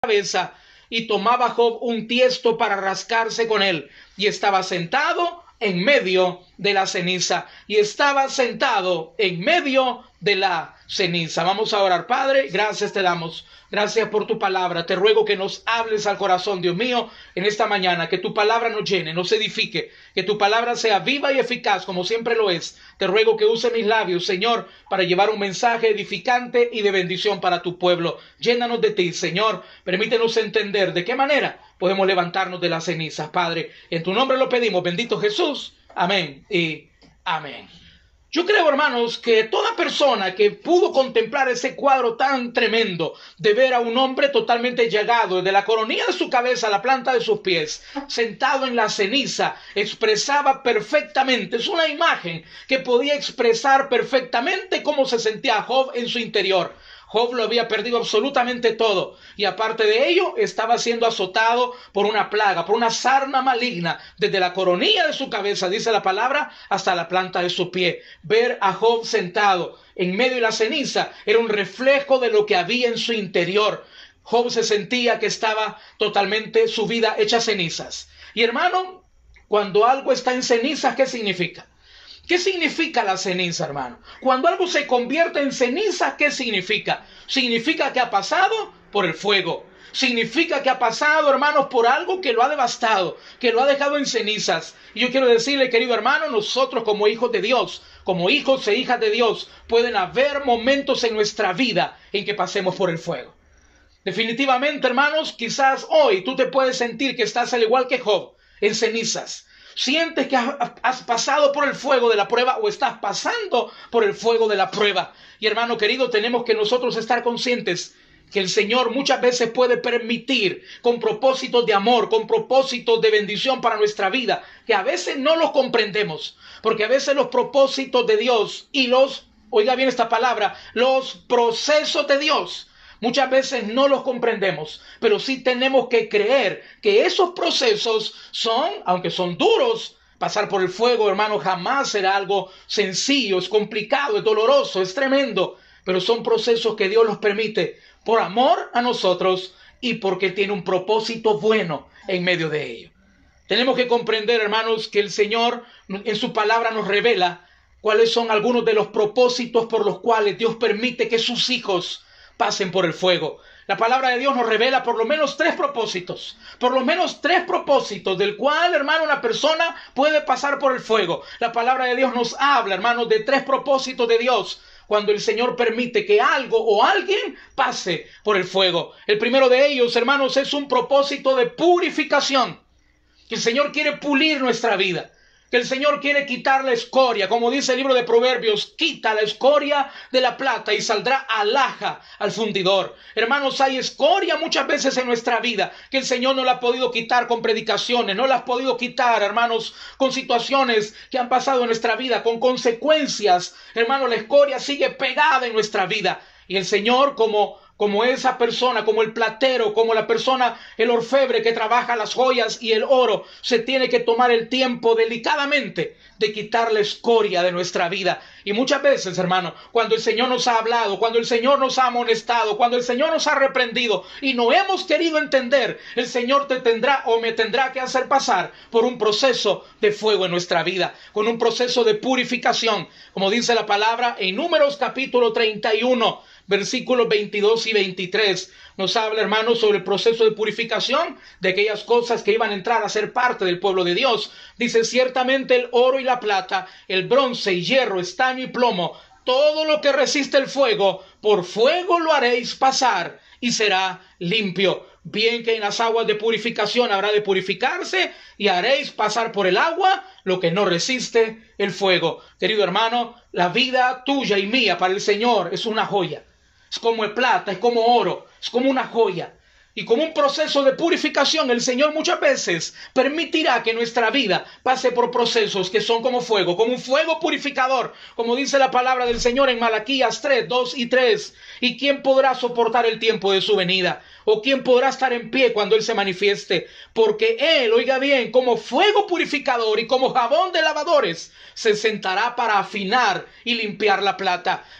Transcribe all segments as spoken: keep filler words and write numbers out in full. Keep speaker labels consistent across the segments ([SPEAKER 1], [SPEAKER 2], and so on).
[SPEAKER 1] cabeza, y tomaba Job un tiesto para rascarse con él, y estaba sentado en medio de la ceniza, y estaba sentado en medio de la ceniza. Vamos a orar. Padre, gracias te damos. Gracias por tu palabra. Te ruego que nos hables al corazón, Dios mío, en esta mañana. Que tu palabra nos llene, nos edifique. Que tu palabra sea viva y eficaz, como siempre lo es. Te ruego que use mis labios, Señor, para llevar un mensaje edificante y de bendición para tu pueblo. Llénanos de ti, Señor. Permítenos entender de qué manera podemos levantarnos de las cenizas, Padre. En tu nombre lo pedimos, bendito Jesús. Amén y amén. Yo creo, hermanos, que toda persona que pudo contemplar ese cuadro tan tremendo de ver a un hombre totalmente llagado, desde la coronilla de su cabeza a la planta de sus pies, sentado en la ceniza, expresaba perfectamente, es una imagen que podía expresar perfectamente cómo se sentía Job en su interior. Job lo había perdido absolutamente todo, y aparte de ello estaba siendo azotado por una plaga, por una sarna maligna, desde la coronilla de su cabeza, dice la palabra, hasta la planta de su pie. Ver a Job sentado en medio de la ceniza era un reflejo de lo que había en su interior. Job se sentía que estaba totalmente su vida hecha cenizas. Y hermano, cuando algo está en cenizas, ¿qué significa? ¿Qué significa la ceniza, hermano? Cuando algo se convierte en ceniza, ¿qué significa? Significa que ha pasado por el fuego. Significa que ha pasado, hermanos, por algo que lo ha devastado, que lo ha dejado en cenizas. Y yo quiero decirle, querido hermano, nosotros como hijos de Dios, como hijos e hijas de Dios, pueden haber momentos en nuestra vida en que pasemos por el fuego. Definitivamente, hermanos, quizás hoy tú te puedes sentir que estás al igual que Job, en cenizas. Sientes que has pasado por el fuego de la prueba o estás pasando por el fuego de la prueba. Y hermano querido, tenemos que nosotros estar conscientes que el Señor muchas veces puede permitir con propósitos de amor, con propósitos de bendición para nuestra vida, que a veces no los comprendemos. Porque a veces los propósitos de Dios y los, oiga bien esta palabra, los procesos de Dios, muchas veces no los comprendemos, pero sí tenemos que creer que esos procesos son, aunque son duros, pasar por el fuego, hermano, jamás será algo sencillo, es complicado, es doloroso, es tremendo, pero son procesos que Dios los permite por amor a nosotros y porque tiene un propósito bueno en medio de ello. Tenemos que comprender, hermanos, que el Señor en su palabra nos revela cuáles son algunos de los propósitos por los cuales Dios permite que sus hijos pasen por el fuego. La palabra de Dios nos revela por lo menos tres propósitos, por lo menos tres propósitos del cual, hermano, una persona puede pasar por el fuego. La palabra de Dios nos habla, hermanos, de tres propósitos de Dios cuando el Señor permite que algo o alguien pase por el fuego. El primero de ellos, hermanos, es un propósito de purificación, que el Señor quiere pulir nuestra vida. Que el Señor quiere quitar la escoria, como dice el libro de Proverbios, quita la escoria de la plata y saldrá alhaja al fundidor. Hermanos, hay escoria muchas veces en nuestra vida que el Señor no la ha podido quitar con predicaciones, no la ha podido quitar, hermanos, con situaciones que han pasado en nuestra vida, con consecuencias. Hermanos, la escoria sigue pegada en nuestra vida y el Señor, como como esa persona, como el platero, como la persona, el orfebre que trabaja las joyas y el oro, se tiene que tomar el tiempo delicadamente de quitar la escoria de nuestra vida. Y muchas veces, hermano, cuando el Señor nos ha hablado, cuando el Señor nos ha amonestado, cuando el Señor nos ha reprendido y no hemos querido entender, el Señor te tendrá o me tendrá que hacer pasar por un proceso de fuego en nuestra vida, con un proceso de purificación, como dice la palabra en Números capítulo treinta y uno, versículos veintidós y veintitrés, nos habla, hermanos, sobre el proceso de purificación de aquellas cosas que iban a entrar a ser parte del pueblo de Dios. Dice, ciertamente el oro y la plata, el bronce y hierro, estaño y plomo, todo lo que resiste el fuego, por fuego lo haréis pasar y será limpio. Bien que en las aguas de purificación habrá de purificarse y haréis pasar por el agua lo que no resiste el fuego. Querido hermano, la vida tuya y mía para el Señor es una joya. Es como el plata, es como oro, es como una joya. Y como un proceso de purificación, el Señor muchas veces permitirá que nuestra vida pase por procesos que son como fuego, como un fuego purificador, como dice la palabra del Señor en Malaquías tres, dos y tres. ¿Y quién podrá soportar el tiempo de su venida? ¿O quién podrá estar en pie cuando Él se manifieste? Porque Él, oiga bien, como fuego purificador y como jabón de lavadores, se sentará para afinar y limpiar la plata.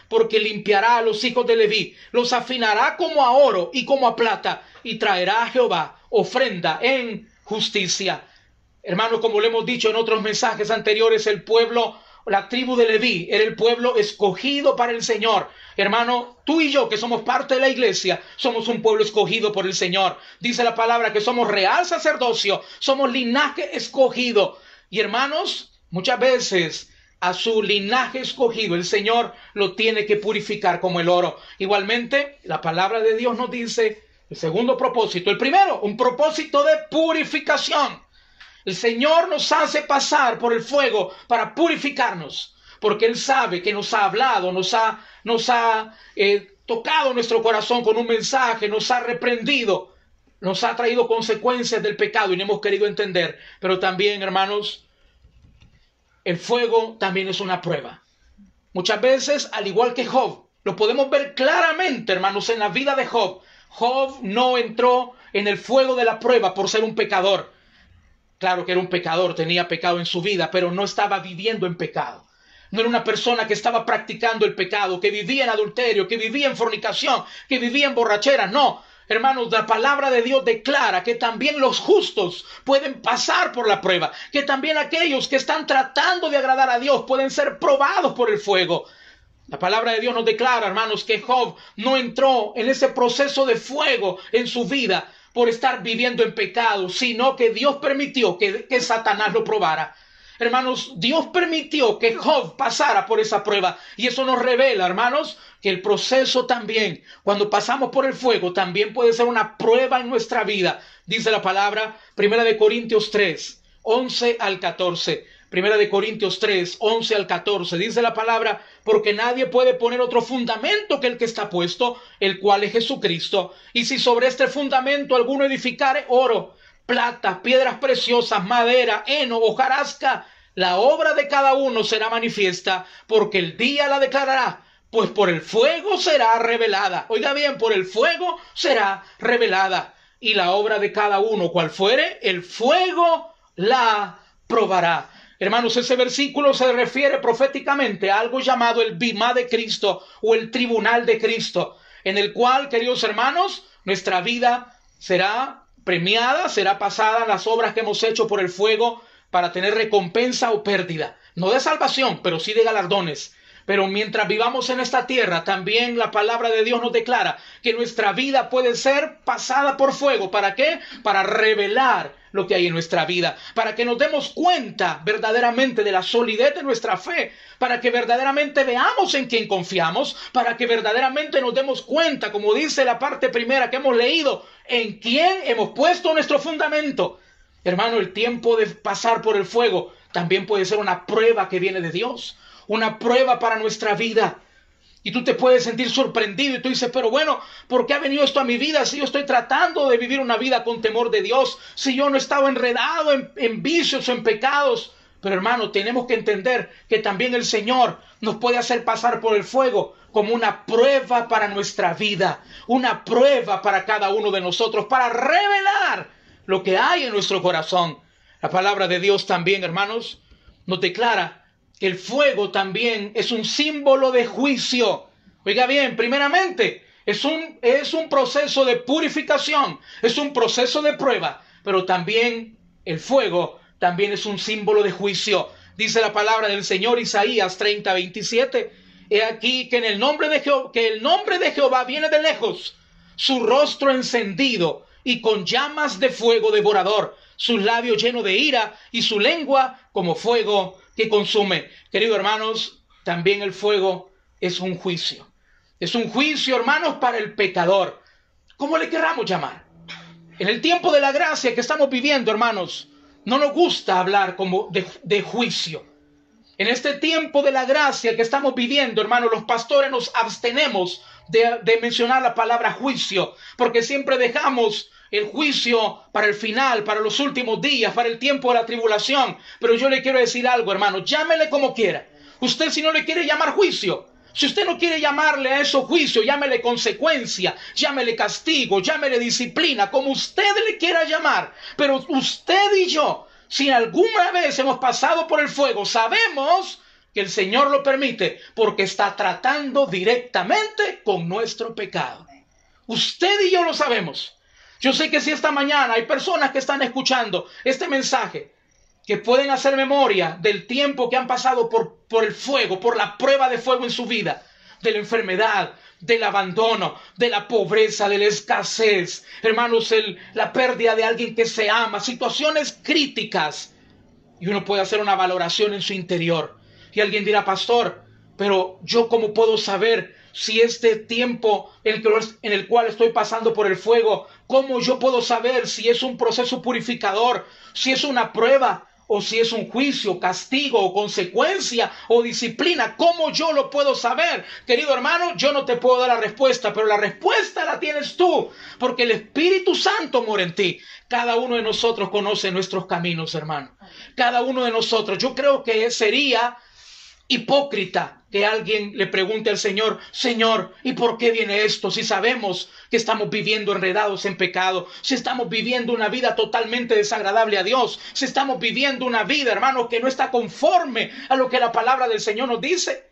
[SPEAKER 1] porque limpiará a los hijos de Leví, los afinará como a oro y como a plata, y traerá a Jehová ofrenda en justicia. Hermanos, como lo hemos dicho en otros mensajes anteriores, el pueblo, la tribu de Leví, era el pueblo escogido para el Señor. Hermano, tú y yo, que somos parte de la iglesia, somos un pueblo escogido por el Señor. Dice la palabra que somos real sacerdocio, somos linaje escogido. Y hermanos, muchas veces a su linaje escogido el Señor lo tiene que purificar como el oro. Igualmente, la palabra de Dios nos dice el segundo propósito. El primero, un propósito de purificación. El Señor nos hace pasar por el fuego para purificarnos, porque Él sabe que nos ha hablado, nos ha, nos ha eh, tocado nuestro corazón con un mensaje, nos ha reprendido, nos ha traído consecuencias del pecado y no hemos querido entender. Pero también, hermanos, el fuego también es una prueba. Muchas veces, al igual que Job, lo podemos ver claramente, hermanos, en la vida de Job. Job no entró en el fuego de la prueba por ser un pecador. Claro que era un pecador, tenía pecado en su vida, pero no estaba viviendo en pecado. No era una persona que estaba practicando el pecado, que vivía en adulterio, que vivía en fornicación, que vivía en borrachera. No, hermanos, la palabra de Dios declara que también los justos pueden pasar por la prueba, que también aquellos que están tratando de agradar a Dios pueden ser probados por el fuego. La palabra de Dios nos declara, hermanos, que Job no entró en ese proceso de fuego en su vida por estar viviendo en pecado, sino que Dios permitió que, que Satanás lo probara. Hermanos, Dios permitió que Job pasara por esa prueba. Y eso nos revela, hermanos, que el proceso también, cuando pasamos por el fuego, también puede ser una prueba en nuestra vida. Dice la palabra, Primera de Corintios tres, once al catorce. Primera de Corintios tres, once al catorce. Dice la palabra, porque nadie puede poner otro fundamento que el que está puesto, el cual es Jesucristo. Y si sobre este fundamento alguno edificare oro, plata, piedras preciosas, madera, heno, hojarasca, la obra de cada uno será manifiesta, porque el día la declarará, pues por el fuego será revelada. Oiga bien, por el fuego será revelada. Y la obra de cada uno, cual fuere, el fuego la probará. Hermanos, ese versículo se refiere proféticamente a algo llamado el bimá de Cristo o el tribunal de Cristo, en el cual, queridos hermanos, nuestra vida será premiada, será pasada en las obras que hemos hecho por el fuego para tener recompensa o pérdida. No de salvación, pero sí de galardones. Pero mientras vivamos en esta tierra, también la palabra de Dios nos declara que nuestra vida puede ser pasada por fuego. ¿Para qué? Para revelar lo que hay en nuestra vida, para que nos demos cuenta verdaderamente de la solidez de nuestra fe, para que verdaderamente veamos en quién confiamos, para que verdaderamente nos demos cuenta, como dice la parte primera que hemos leído, en quién hemos puesto nuestro fundamento. Hermano, el tiempo de pasar por el fuego también puede ser una prueba que viene de Dios, una prueba para nuestra vida. Y tú te puedes sentir sorprendido y tú dices, pero bueno, ¿por qué ha venido esto a mi vida si yo estoy tratando de vivir una vida con temor de Dios? Si yo no he estado enredado en, en vicios o en pecados. Pero hermano, tenemos que entender que también el Señor nos puede hacer pasar por el fuego como una prueba para nuestra vida, una prueba para cada uno de nosotros, para revelar lo que hay en nuestro corazón. La palabra de Dios también, hermanos, nos declara que el fuego también es un símbolo de juicio. Oiga bien, primeramente, es un, es un proceso de purificación, es un proceso de prueba, pero también el fuego también es un símbolo de juicio. Dice la palabra del Señor, Isaías treinta, veintisiete, he aquí que en el nombre de Jehová, que el nombre de Jehová viene de lejos, su rostro encendido y con llamas de fuego devorador, sus labios llenos de ira y su lengua como fuego que consume. Queridos hermanos, también el fuego es un juicio. Es un juicio, hermanos, para el pecador. ¿Cómo le querramos llamar? En el tiempo de la gracia que estamos viviendo, hermanos, no nos gusta hablar como de, de juicio. En este tiempo de la gracia que estamos viviendo, hermanos, los pastores nos abstenemos de, de mencionar la palabra juicio, porque siempre dejamos el juicio para el final, para los últimos días, para el tiempo de la tribulación. Pero yo le quiero decir algo, hermano, llámele como quiera. Usted, si no le quiere llamar juicio, si usted no quiere llamarle a eso juicio, llámele consecuencia, llámele castigo, llámele disciplina, como usted le quiera llamar. Pero usted y yo, si alguna vez hemos pasado por el fuego, sabemos que el Señor lo permite porque está tratando directamente con nuestro pecado. Usted y yo lo sabemos. Yo sé que si esta mañana hay personas que están escuchando este mensaje, que pueden hacer memoria del tiempo que han pasado por, por el fuego, por la prueba de fuego en su vida, de la enfermedad, del abandono, de la pobreza, de la escasez, hermanos, el, la pérdida de alguien que se ama, situaciones críticas. Y uno puede hacer una valoración en su interior. Y alguien dirá, pastor, pero yo cómo puedo saber si este tiempo en el, que, en el cual estoy pasando por el fuego, cómo yo puedo saber si es un proceso purificador, si es una prueba, o si es un juicio, castigo o consecuencia o disciplina? ¿Cómo yo lo puedo saber? Querido hermano, yo no te puedo dar la respuesta, pero la respuesta la tienes tú, porque el Espíritu Santo mora en ti. Cada uno de nosotros conoce nuestros caminos, hermano. Cada uno de nosotros. Yo creo que sería hipócrita que alguien le pregunte al Señor, Señor, ¿y por qué viene esto? Si sabemos que estamos viviendo enredados en pecado, si estamos viviendo una vida totalmente desagradable a Dios, si estamos viviendo una vida, hermano, que no está conforme a lo que la palabra del Señor nos dice.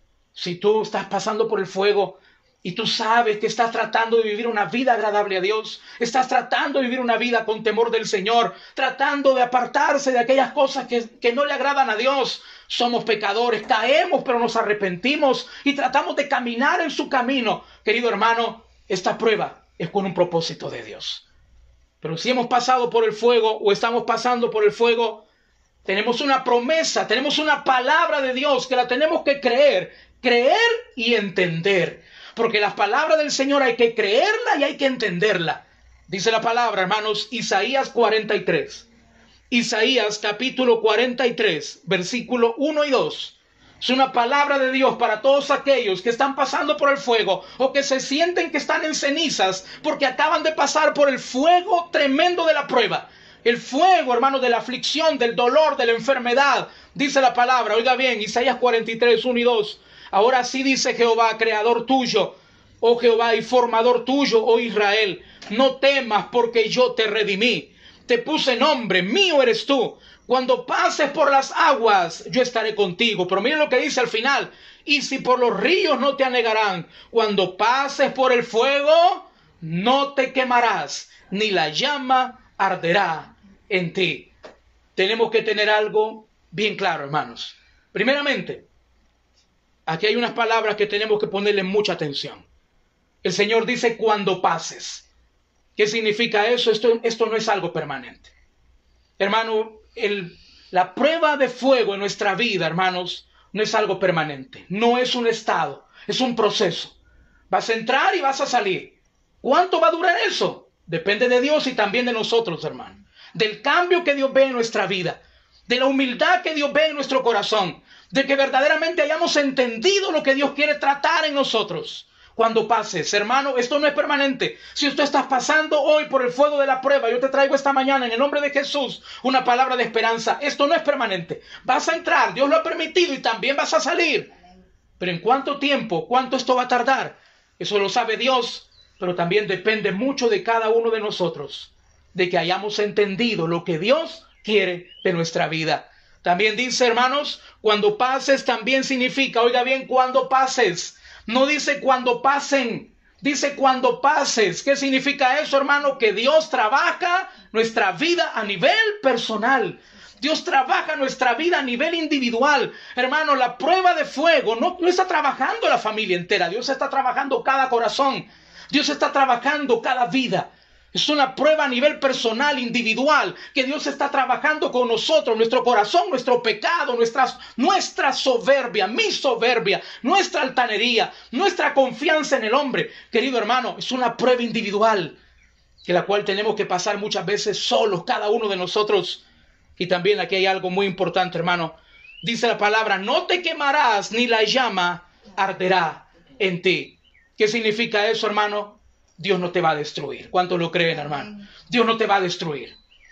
[SPEAKER 1] Si tú estás pasando por el fuego y tú sabes que estás tratando de vivir una vida agradable a Dios, estás tratando de vivir una vida con temor del Señor, tratando de apartarse de aquellas cosas que, que no le agradan a Dios. Somos pecadores, caemos, pero nos arrepentimos y tratamos de caminar en su camino. Querido hermano, esta prueba es con un propósito de Dios. Pero si hemos pasado por el fuego o estamos pasando por el fuego, tenemos una promesa, tenemos una palabra de Dios que la tenemos que creer, creer y entender. Porque las palabras del Señor hay que creerla y hay que entenderla. Dice la palabra, hermanos, Isaías cuarenta y tres. Isaías capítulo cuarenta y tres, versículo uno y dos. Es una palabra de Dios para todos aquellos que están pasando por el fuego o que se sienten que están en cenizas porque acaban de pasar por el fuego tremendo de la prueba. El fuego, hermanos, de la aflicción, del dolor, de la enfermedad. Dice la palabra, oiga bien, Isaías cuarenta y tres, uno y dos. Ahora sí dice Jehová, creador tuyo, oh Jehová, y formador tuyo, oh Israel. No temas porque yo te redimí. Te puse nombre, mío eres tú. Cuando pases por las aguas, yo estaré contigo. Pero miren lo que dice al final. Y si por los ríos no te anegarán, cuando pases por el fuego, no te quemarás, ni la llama arderá en ti. Tenemos que tener algo bien claro, hermanos. Primeramente, aquí hay unas palabras que tenemos que ponerle mucha atención. El Señor dice cuando pases. ¿Qué significa eso? Esto, esto no es algo permanente. Hermano, el, la prueba de fuego en nuestra vida, hermanos, no es algo permanente. No es un estado, es un proceso. Vas a entrar y vas a salir. ¿Cuánto va a durar eso? Depende de Dios y también de nosotros, hermano. Del cambio que Dios ve en nuestra vida. De la humildad que Dios ve en nuestro corazón. De que verdaderamente hayamos entendido lo que Dios quiere tratar en nosotros. Cuando pases, hermano, esto no es permanente. Si usted está pasando hoy por el fuego de la prueba, yo te traigo esta mañana en el nombre de Jesús una palabra de esperanza. Esto no es permanente. Vas a entrar, Dios lo ha permitido y también vas a salir. Pero ¿en cuánto tiempo? ¿Cuánto esto va a tardar? Eso lo sabe Dios, pero también depende mucho de cada uno de nosotros, de que hayamos entendido lo que Dios quiere de nuestra vida. También dice, hermanos, cuando pases también significa, oiga bien, cuando pases. No dice cuando pasen, dice cuando pases. ¿Qué significa eso, hermano? Que Dios trabaja nuestra vida a nivel personal. Dios trabaja nuestra vida a nivel individual. Hermano, la prueba de fuego no, no está trabajando la familia entera. Dios está trabajando cada corazón. Dios está trabajando cada vida. Es una prueba a nivel personal, individual, que Dios está trabajando con nosotros, nuestro corazón, nuestro pecado, nuestras, nuestra soberbia, mi soberbia, nuestra altanería, nuestra confianza en el hombre. Querido hermano, es una prueba individual, que la cual tenemos que pasar muchas veces solos, cada uno de nosotros. Y también aquí hay algo muy importante, hermano. Dice la palabra, no te quemarás, ni la llama arderá en ti. ¿Qué significa eso, hermano? Dios no te va a destruir. ¿Cuántos lo creen, hermano? Dios no te va a destruir.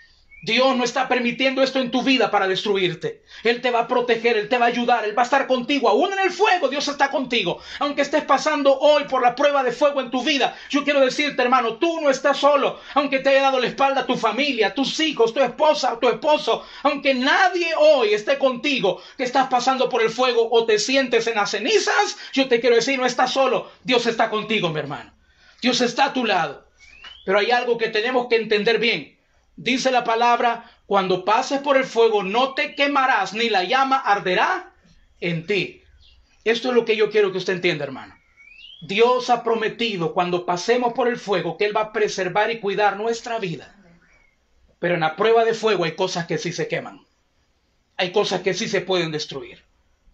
[SPEAKER 1] Dios no está permitiendo esto en tu vida para destruirte. Él te va a proteger, Él te va a ayudar, Él va a estar contigo. Aún en el fuego, Dios está contigo. Aunque estés pasando hoy por la prueba de fuego en tu vida, yo quiero decirte, hermano, tú no estás solo. Aunque te haya dado la espalda tu familia, tus hijos, tu esposa, tu esposo, aunque nadie hoy esté contigo, que estás pasando por el fuego o te sientes en las cenizas, yo te quiero decir, no estás solo. Dios está contigo, mi hermano. Dios está a tu lado. Pero hay algo que tenemos que entender bien. Dice la palabra, cuando pases por el fuego no te quemarás, ni la llama arderá en ti. Esto es lo que yo quiero que usted entienda, hermano. Dios ha prometido cuando pasemos por el fuego que Él va a preservar y cuidar nuestra vida. Pero en la prueba de fuego hay cosas que sí se queman. Hay cosas que sí se pueden destruir.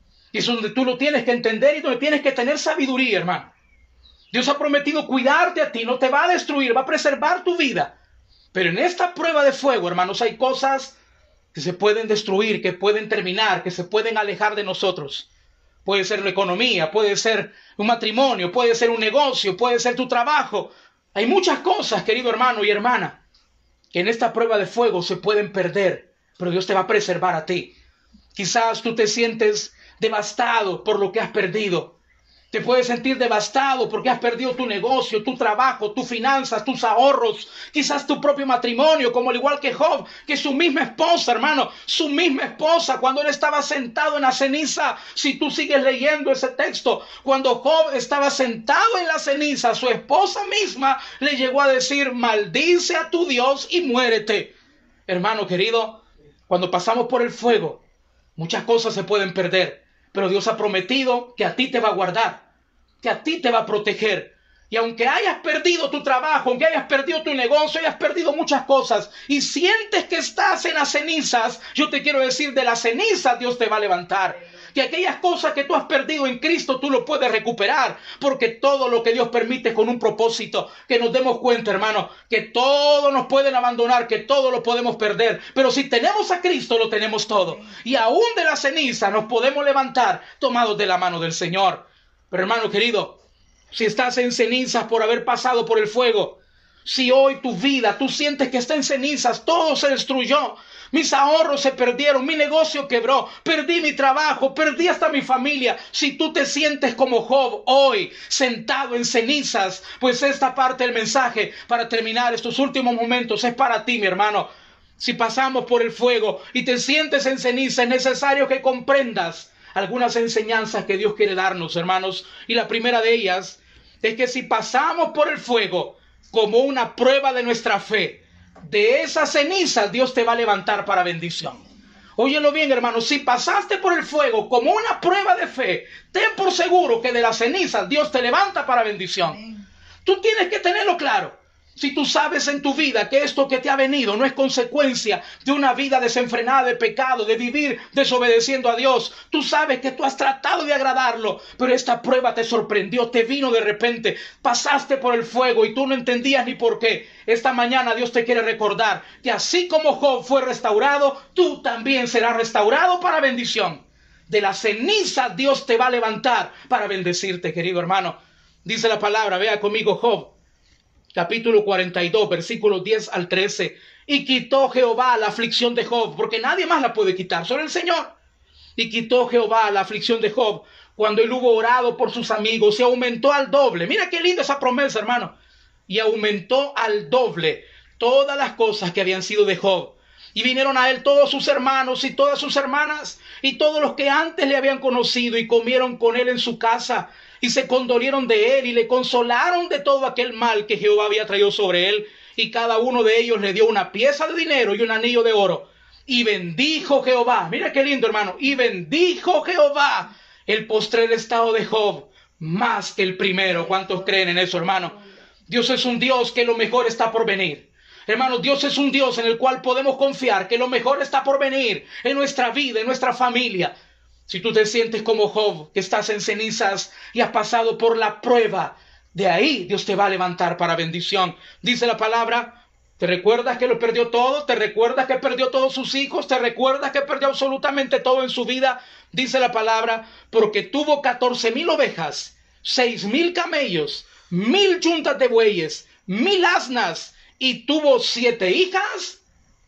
[SPEAKER 1] Y eso es donde tú lo tienes que entender y donde tienes que tener sabiduría, hermano. Dios ha prometido cuidarte a ti, no te va a destruir, va a preservar tu vida. Pero en esta prueba de fuego, hermanos, hay cosas que se pueden destruir, que pueden terminar, que se pueden alejar de nosotros. Puede ser la economía, puede ser un matrimonio, puede ser un negocio, puede ser tu trabajo. Hay muchas cosas, querido hermano y hermana, que en esta prueba de fuego se pueden perder, pero Dios te va a preservar a ti. Quizás tú te sientes devastado por lo que has perdido. Te puedes sentir devastado porque has perdido tu negocio, tu trabajo, tus finanzas, tus ahorros, quizás tu propio matrimonio, como al igual que Job, que su misma esposa, hermano, su misma esposa, cuando él estaba sentado en la ceniza, si tú sigues leyendo ese texto, cuando Job estaba sentado en la ceniza, su esposa misma le llegó a decir, maldice a tu Dios y muérete. Hermano querido, cuando pasamos por el fuego, muchas cosas se pueden perder. Pero Dios ha prometido que a ti te va a guardar, que a ti te va a proteger. Y aunque hayas perdido tu trabajo, aunque hayas perdido tu negocio, hayas perdido muchas cosas y sientes que estás en las cenizas, yo te quiero decir, de las cenizas Dios te va a levantar. Que aquellas cosas que tú has perdido en Cristo tú lo puedes recuperar, porque todo lo que Dios permite es con un propósito. Que nos demos cuenta, hermano, que todo nos pueden abandonar, que todo lo podemos perder, pero si tenemos a Cristo lo tenemos todo, y aún de la ceniza nos podemos levantar tomados de la mano del Señor. Pero hermano querido, si estás en cenizas por haber pasado por el fuego, si hoy tu vida, tú sientes que está en cenizas, todo se destruyó, mis ahorros se perdieron, mi negocio quebró, perdí mi trabajo, perdí hasta mi familia. Si tú te sientes como Job hoy, sentado en cenizas, pues esta parte del mensaje, para terminar estos últimos momentos, es para ti, mi hermano. Si pasamos por el fuego y te sientes en ceniza, es necesario que comprendas algunas enseñanzas que Dios quiere darnos, hermanos. Y la primera de ellas es que si pasamos por el fuego como una prueba de nuestra fe, de esas cenizas Dios te va a levantar para bendición. Óyelo bien, hermano, si pasaste por el fuego como una prueba de fe, ten por seguro que de las cenizas Dios te levanta para bendición. Tú tienes que tenerlo claro. Si tú sabes en tu vida que esto que te ha venido no es consecuencia de una vida desenfrenada de pecado, de vivir desobedeciendo a Dios, tú sabes que tú has tratado de agradarlo, pero esta prueba te sorprendió, te vino de repente, pasaste por el fuego y tú no entendías ni por qué. Esta mañana Dios te quiere recordar que así como Job fue restaurado, tú también serás restaurado para bendición. De la ceniza Dios te va a levantar para bendecirte, querido hermano. Dice la palabra, vea conmigo Job. Capítulo cuarenta y dos, versículos diez al trece. Y quitó Jehová la aflicción de Job, porque nadie más la puede quitar, solo el Señor. Y quitó Jehová la aflicción de Job cuando él hubo orado por sus amigos y aumentó al doble. Mira qué linda esa promesa, hermano. Y aumentó al doble todas las cosas que habían sido de Job. Y vinieron a él todos sus hermanos y todas sus hermanas y todos los que antes le habían conocido y comieron con él en su casa. Y se condolieron de él y le consolaron de todo aquel mal que Jehová había traído sobre él. Y cada uno de ellos le dio una pieza de dinero y un anillo de oro. Y bendijo Jehová. Mira qué lindo, hermano. Y bendijo Jehová el postrer estado de Job más que el primero. ¿Cuántos creen en eso, hermano? Dios es un Dios que lo mejor está por venir. Hermano, Dios es un Dios en el cual podemos confiar que lo mejor está por venir en nuestra vida, en nuestra familia. Si tú te sientes como Job, que estás en cenizas y has pasado por la prueba, de ahí Dios te va a levantar para bendición. Dice la palabra, ¿te recuerdas que lo perdió todo? ¿Te recuerdas que perdió todos sus hijos? ¿Te recuerdas que perdió absolutamente todo en su vida? Dice la palabra, porque tuvo catorce mil ovejas, seis mil camellos, mil yuntas de bueyes, mil asnas, y tuvo siete hijas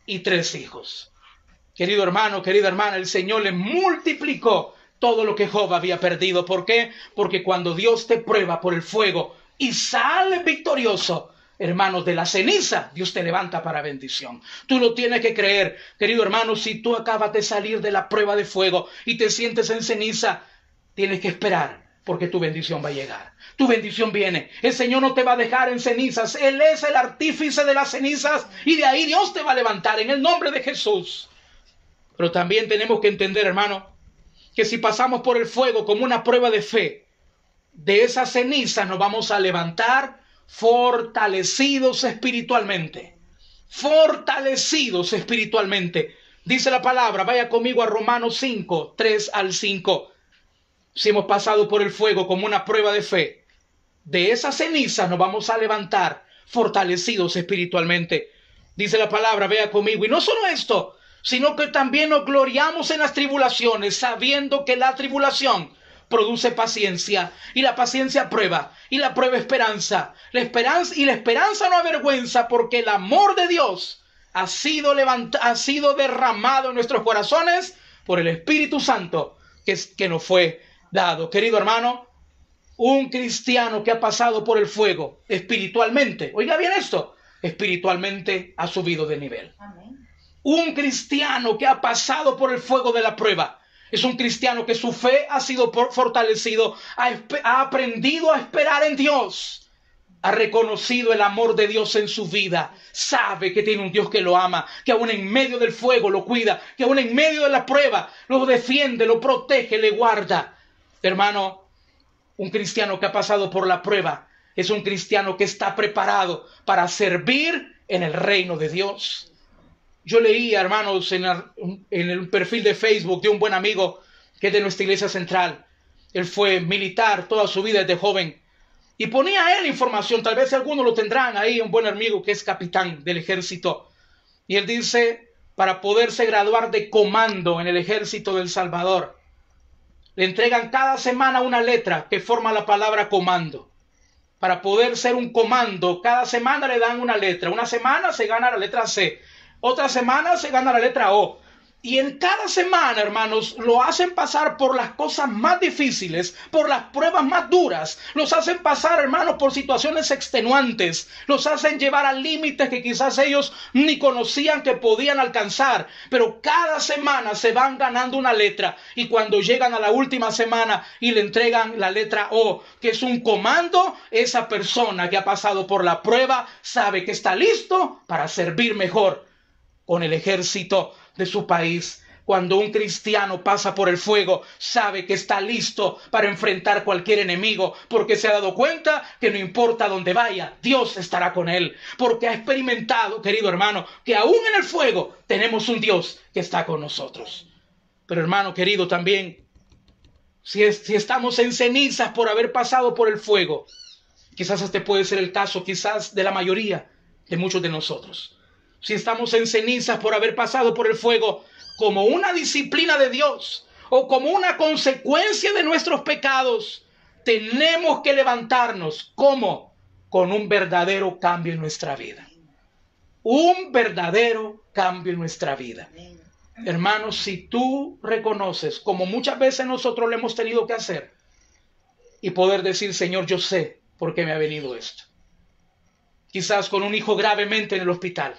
[SPEAKER 1] y tres hijos. Querido hermano, querida hermana, el Señor le multiplicó todo lo que Job había perdido. ¿Por qué? Porque cuando Dios te prueba por el fuego y sales victorioso, hermanos, de la ceniza, Dios te levanta para bendición. Tú lo tienes que creer, querido hermano. Si tú acabas de salir de la prueba de fuego y te sientes en ceniza, tienes que esperar, porque tu bendición va a llegar. Tu bendición viene. El Señor no te va a dejar en cenizas. Él es el artífice de las cenizas y de ahí Dios te va a levantar en el nombre de Jesús. Pero también tenemos que entender, hermano, que si pasamos por el fuego como una prueba de fe, de esas cenizas nos vamos a levantar fortalecidos espiritualmente. Fortalecidos espiritualmente. Dice la palabra, vaya conmigo a Romanos cinco, tres al cinco. Si hemos pasado por el fuego como una prueba de fe, de esas cenizas nos vamos a levantar fortalecidos espiritualmente. Dice la palabra, vea conmigo. Y no solo esto, sino que también nos gloriamos en las tribulaciones, sabiendo que la tribulación produce paciencia, y la paciencia prueba, y la prueba esperanza. La esperanza y la esperanza no avergüenza, porque el amor de Dios ha sido levantado, ha sido derramado en nuestros corazones por el Espíritu Santo que, es, que nos fue dado. Querido hermano, un cristiano que ha pasado por el fuego espiritualmente, oiga bien esto, espiritualmente ha subido de nivel. Amén. Un cristiano que ha pasado por el fuego de la prueba es un cristiano que su fe ha sido fortalecido, ha, ha aprendido a esperar en Dios, ha reconocido el amor de Dios en su vida, sabe que tiene un Dios que lo ama, que aún en medio del fuego lo cuida, que aún en medio de la prueba lo defiende, lo protege, le guarda. Hermano, un cristiano que ha pasado por la prueba es un cristiano que está preparado para servir en el reino de Dios. Yo leía, hermanos, en, la, en el perfil de Facebook de un buen amigo que es de nuestra iglesia central. Él fue militar toda su vida desde joven. Y ponía él información, tal vez algunos lo tendrán ahí, un buen amigo que es capitán del ejército. Y él dice, para poderse graduar de comando en el ejército del Salvador, le entregan cada semana una letra que forma la palabra comando. Para poder ser un comando, cada semana le dan una letra. Una semana se gana la letra C. Otra semana se gana la letra O. Y en cada semana, hermanos, lo hacen pasar por las cosas más difíciles, por las pruebas más duras. Los hacen pasar, hermanos, por situaciones extenuantes. Los hacen llevar a límites que quizás ellos ni conocían que podían alcanzar. Pero cada semana se van ganando una letra. Y cuando llegan a la última semana y le entregan la letra O, que es un comando, esa persona que ha pasado por la prueba sabe que está listo para servir mejor con el ejército de su país. Cuando un cristiano pasa por el fuego, sabe que está listo para enfrentar cualquier enemigo, porque se ha dado cuenta que no importa dónde vaya, Dios estará con él, porque ha experimentado, querido hermano, que aún en el fuego tenemos un Dios que está con nosotros. Pero hermano querido, también, si, es, si estamos en cenizas por haber pasado por el fuego, quizás este puede ser el caso, quizás de la mayoría de muchos de nosotros. Si estamos en cenizas por haber pasado por el fuego como una disciplina de Dios o como una consecuencia de nuestros pecados, tenemos que levantarnos. ¿Cómo? Con un verdadero cambio en nuestra vida. Un verdadero cambio en nuestra vida. Hermanos, si tú reconoces, como muchas veces nosotros lo hemos tenido que hacer, y poder decir, Señor, yo sé por qué me ha venido esto. Quizás con un hijo gravemente en el hospital.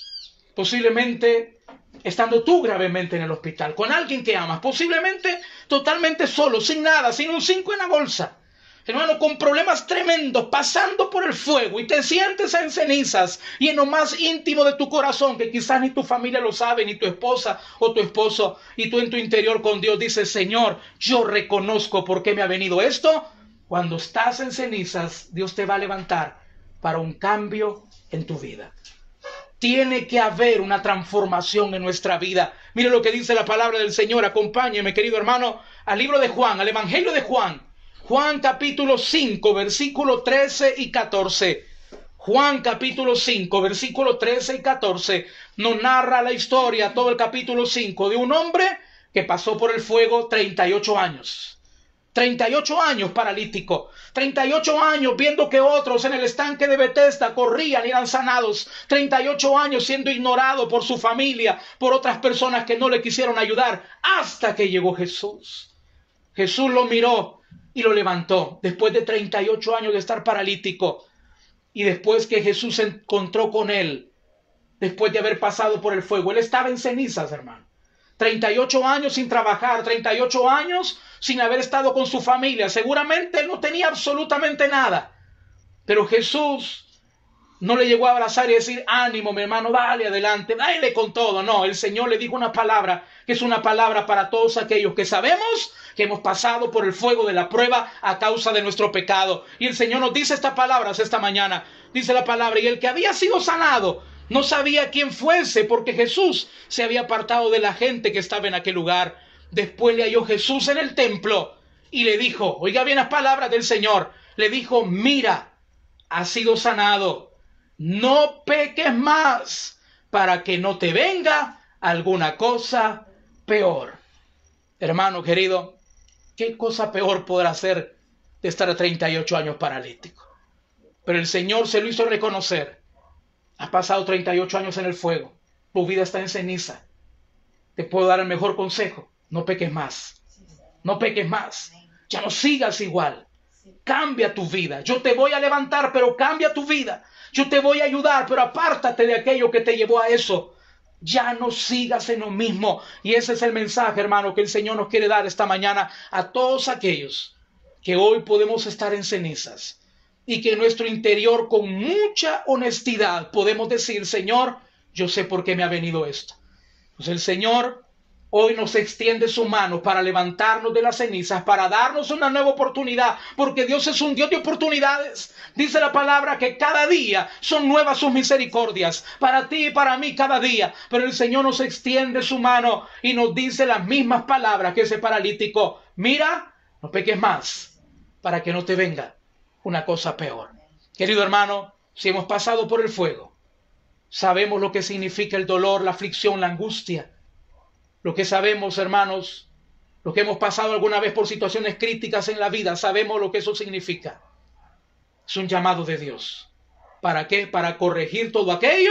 [SPEAKER 1] Posiblemente estando tú gravemente en el hospital, con alguien que amas, posiblemente totalmente solo, sin nada, sin un cinco en la bolsa, hermano, con problemas tremendos, pasando por el fuego, y te sientes en cenizas y en lo más íntimo de tu corazón, que quizás ni tu familia lo sabe, ni tu esposa o tu esposo, y tú en tu interior con Dios dices, Señor, yo reconozco por qué me ha venido esto. Cuando estás en cenizas, Dios te va a levantar para un cambio en tu vida. Tiene que haber una transformación en nuestra vida. Mire lo que dice la palabra del Señor. Acompáñeme, querido hermano, al libro de Juan, al Evangelio de Juan. Juan capítulo cinco, versículo trece y catorce. Juan capítulo cinco, versículo trece y catorce. Nos narra la historia, todo el capítulo cinco, de un hombre que pasó por el fuego treinta y ocho años. treinta y ocho años paralítico, treinta y ocho años viendo que otros en el estanque de Betesda corrían y eran sanados, treinta y ocho años siendo ignorado por su familia, por otras personas que no le quisieron ayudar, hasta que llegó Jesús. Jesús lo miró y lo levantó después de treinta y ocho años de estar paralítico, y después que Jesús se encontró con él, después de haber pasado por el fuego. Él estaba en cenizas, hermano. treinta y ocho años sin trabajar, treinta y ocho años sin haber estado con su familia. Seguramente él no tenía absolutamente nada. Pero Jesús no le llegó a abrazar y decir, ánimo, mi hermano, dale adelante, dale con todo. No, el Señor le dijo una palabra, que es una palabra para todos aquellos que sabemos que hemos pasado por el fuego de la prueba a causa de nuestro pecado. Y el Señor nos dice estas palabras esta mañana. Dice la palabra, y el que había sido sanado no sabía quién fuese, porque Jesús se había apartado de la gente que estaba en aquel lugar. Después le halló Jesús en el templo y le dijo, oiga bien las palabras del Señor, le dijo, mira, has sido sanado, no peques más, para que no te venga alguna cosa peor. Hermano querido, ¿qué cosa peor podrá ser de estar a treinta y ocho años paralítico? Pero el Señor se lo hizo reconocer. Has pasado treinta y ocho años en el fuego. Tu vida está en ceniza. Te puedo dar el mejor consejo. No peques más. No peques más. Ya no sigas igual. Cambia tu vida. Yo te voy a levantar, pero cambia tu vida. Yo te voy a ayudar, pero apártate de aquello que te llevó a eso. Ya no sigas en lo mismo. Y ese es el mensaje, hermano, que el Señor nos quiere dar esta mañana a todos aquellos que hoy podemos estar en cenizas. Y que en nuestro interior, con mucha honestidad, podemos decir, Señor, yo sé por qué me ha venido esto. Pues el Señor hoy nos extiende su mano para levantarnos de las cenizas, para darnos una nueva oportunidad, porque Dios es un Dios de oportunidades. Dice la palabra que cada día son nuevas sus misericordias, para ti y para mí cada día. Pero el Señor nos extiende su mano y nos dice las mismas palabras que ese paralítico. Mira, no peques más, para que no te venga una cosa peor. Querido hermano, si hemos pasado por el fuego, sabemos lo que significa el dolor, la aflicción, la angustia. Lo que sabemos, hermanos, lo que hemos pasado alguna vez por situaciones críticas en la vida, sabemos lo que eso significa. Es un llamado de Dios. ¿Para qué? Para corregir todo aquello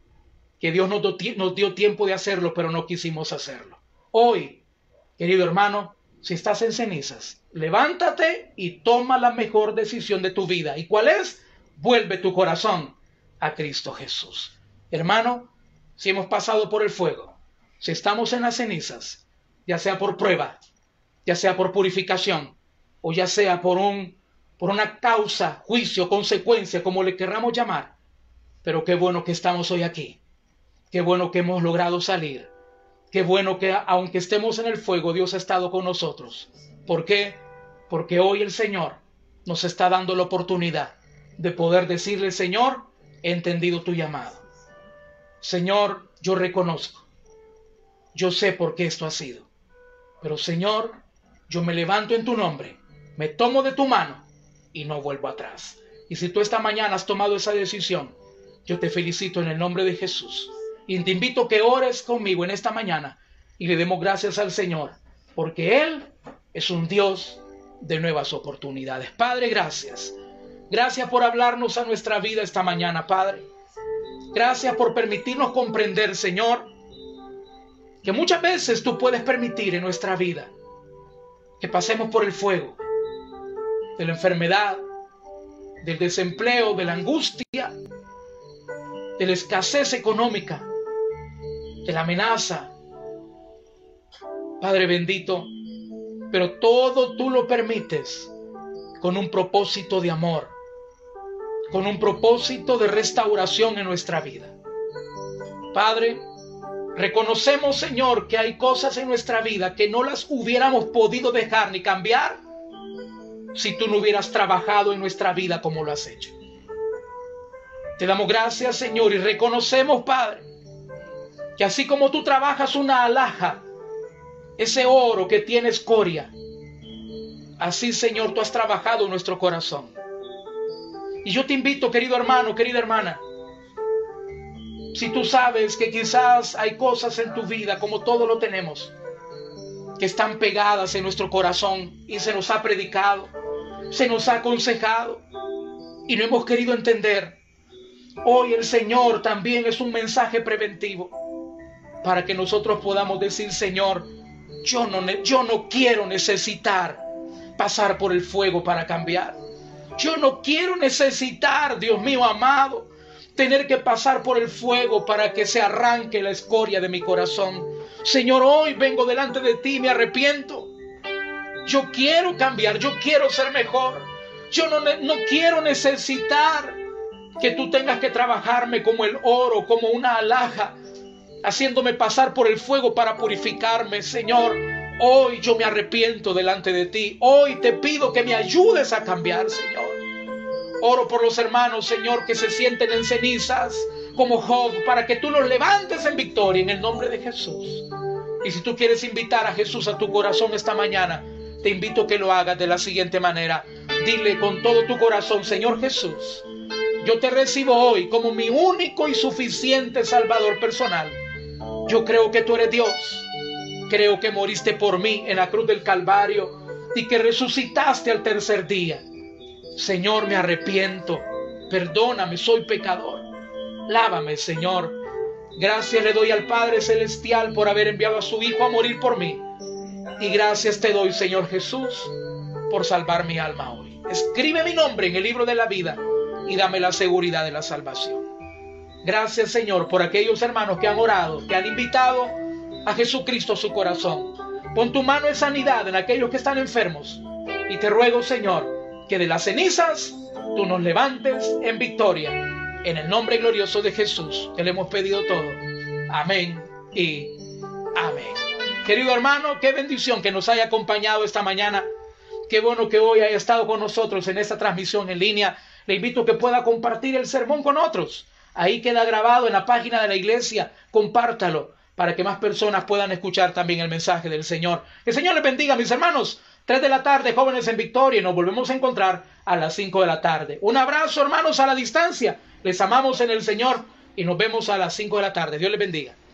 [SPEAKER 1] que Dios nos, do, nos dio tiempo de hacerlo, pero no quisimos hacerlo. Hoy, querido hermano, si estás en cenizas, levántate y toma la mejor decisión de tu vida. ¿Y cuál es? Vuelve tu corazón a Cristo Jesús. Hermano, si hemos pasado por el fuego, si estamos en las cenizas, ya sea por prueba, ya sea por purificación, o ya sea por, un, por una causa, juicio, consecuencia, como le querramos llamar, pero qué bueno que estamos hoy aquí. Qué bueno que hemos logrado salir. Qué bueno que aunque estemos en el fuego, Dios ha estado con nosotros. ¿Por qué? Porque hoy el Señor nos está dando la oportunidad de poder decirle, Señor, he entendido tu llamado. Señor, yo reconozco. Yo sé por qué esto ha sido. Pero Señor, yo me levanto en tu nombre, me tomo de tu mano y no vuelvo atrás. Y si tú esta mañana has tomado esa decisión, yo te felicito en el nombre de Jesús. Y te invito a que ores conmigo en esta mañana y le demos gracias al Señor, porque Él es un Dios de nuevas oportunidades. Padre, gracias. Gracias por hablarnos a nuestra vida esta mañana, Padre. Gracias por permitirnos comprender, Señor, que muchas veces tú puedes permitir en nuestra vida que pasemos por el fuego de la enfermedad, del desempleo, de la angustia, de la escasez económica, de la amenaza. Padre bendito, pero todo tú lo permites con un propósito de amor, con un propósito de restauración en nuestra vida. Padre, reconocemos, Señor, que hay cosas en nuestra vida que no las hubiéramos podido dejar ni cambiar si tú no hubieras trabajado en nuestra vida como lo has hecho. Te damos gracias, Señor, y reconocemos, Padre, que así como tú trabajas una alhaja, ese oro que tiene escoria, así, Señor, tú has trabajado en nuestro corazón. Y yo te invito, querido hermano, querida hermana, si tú sabes que quizás hay cosas en tu vida, como todos lo tenemos, que están pegadas en nuestro corazón y se nos ha predicado, se nos ha aconsejado y no hemos querido entender. Hoy el Señor también es un mensaje preventivo para que nosotros podamos decir: Señor, yo no, yo no quiero necesitar pasar por el fuego para cambiar. Yo no quiero necesitar, Dios mío amado, tener que pasar por el fuego para que se arranque la escoria de mi corazón. Señor, hoy vengo delante de ti, me arrepiento. Yo quiero cambiar, yo quiero ser mejor. Yo no, no quiero necesitar que tú tengas que trabajarme como el oro, como una alhaja, haciéndome pasar por el fuego para purificarme. Señor, hoy yo me arrepiento delante de ti. Hoy te pido que me ayudes a cambiar, Señor. Oro por los hermanos, Señor, que se sienten en cenizas como Job, para que tú los levantes en victoria en el nombre de Jesús. Y si tú quieres invitar a Jesús a tu corazón esta mañana, te invito a que lo hagas de la siguiente manera. Dile con todo tu corazón: Señor Jesús, yo te recibo hoy como mi único y suficiente Salvador personal. Yo creo que tú eres Dios. Creo que moriste por mí en la cruz del Calvario y que resucitaste al tercer día. Señor, me arrepiento. Perdóname, soy pecador. Lávame, Señor. Gracias le doy al Padre Celestial por haber enviado a su Hijo a morir por mí. Y gracias te doy, Señor Jesús, por salvar mi alma hoy. Escribe mi nombre en el libro de la vida y dame la seguridad de la salvación. Gracias, Señor, por aquellos hermanos que han orado, que han invitado a Jesucristo a su corazón. Pon tu mano en sanidad en aquellos que están enfermos. Y te ruego, Señor, que de las cenizas tú nos levantes en victoria. En el nombre glorioso de Jesús, que le hemos pedido todo. Amén y amén. Querido hermano, qué bendición que nos haya acompañado esta mañana. Qué bueno que hoy haya estado con nosotros en esta transmisión en línea. Le invito a que pueda compartir el sermón con otros. Ahí queda grabado en la página de la iglesia. Compártalo para que más personas puedan escuchar también el mensaje del Señor. Que el Señor les bendiga, mis hermanos. Tres de la tarde, Jóvenes en Victoria, y nos volvemos a encontrar a las cinco de la tarde. Un abrazo, hermanos, a la distancia. Les amamos en el Señor y nos vemos a las cinco de la tarde. Dios les bendiga.